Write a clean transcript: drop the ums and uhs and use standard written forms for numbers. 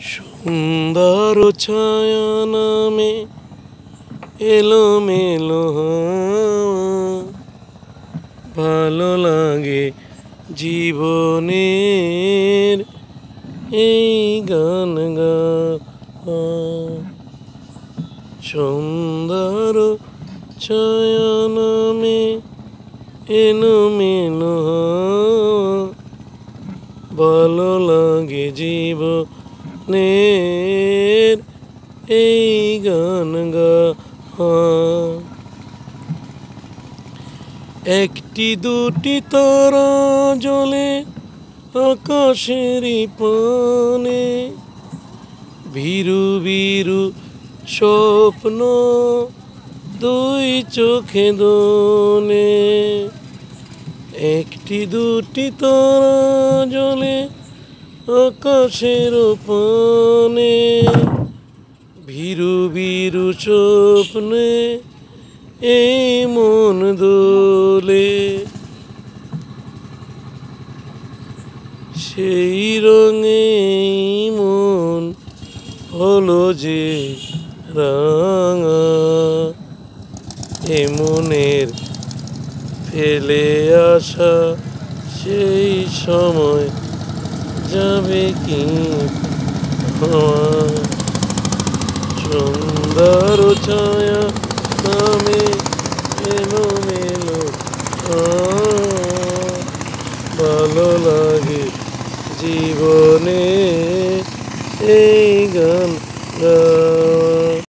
সুন্দর ছায়া নামে এলোমেলো হাওয়া, ভালো লাগে জীবনের এই গান গাওয়া। সুন্দর ছায়া নামে এলোমেলো হাওয়া, ভালো লাগে জীবনের এই গান গাওয়া। একটি দুটি তারা জ্বলে আকাশেরই পানে, ভীরু ভীরু স্বপ্ন দুই চোখে দোলে। একটি দুটি তারা জ্বলে আকাশের পানে, ভীরু ভীরু স্বপ্নে এই মন দোলে। সেই রঙে মন হলো যে রাঙা, এ মনের ফেলে আসা সেই সময় যাবে কি হওয়া। সুন্দর ছায়া নামে এলোমেলো হাওয়া, ভালো লাগে জীবনে এই